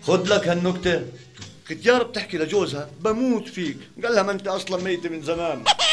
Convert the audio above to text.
خد لك هالنكتة. ختيار بتحكي لجوزها بموت فيك، قال لها ما انت اصلا ميتة من زمان.